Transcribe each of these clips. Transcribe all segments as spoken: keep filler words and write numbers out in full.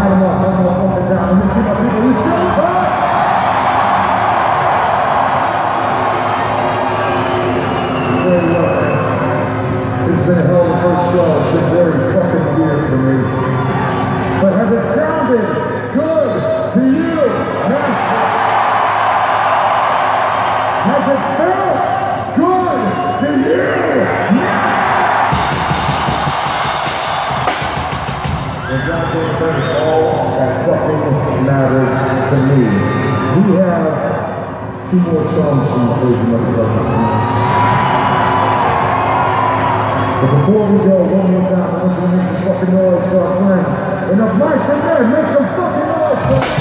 light them up one more fucking time. Let me see my people. You still up? Before you up, man. This has been a hell of a first show. It's been very fucking weird for me. But has it sounded good to you, Master? Has it felt good to you, Master? And God damn, that is all that fucking matters to me. We have two more songs from the crazy motherfuckers. But before we go, one more time, I want you to make some fucking noise for our friends. Enough mice in there, make some fucking noise for them.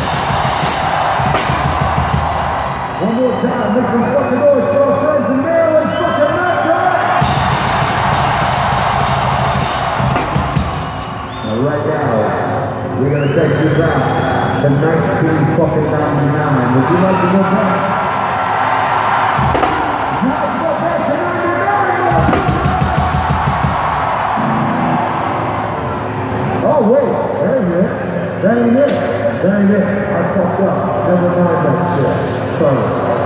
One more time, make some fucking noise for our friends in Maryland, fucking Metro! Now right now, we're gonna take you back to nineteen fucking ninety-nine. Would you like to go back? Would you like to go back to ninety-nine? Oh wait, that ain't it. That ain't it. That ain't it. I fucked up. Never mind that shit. Sorry.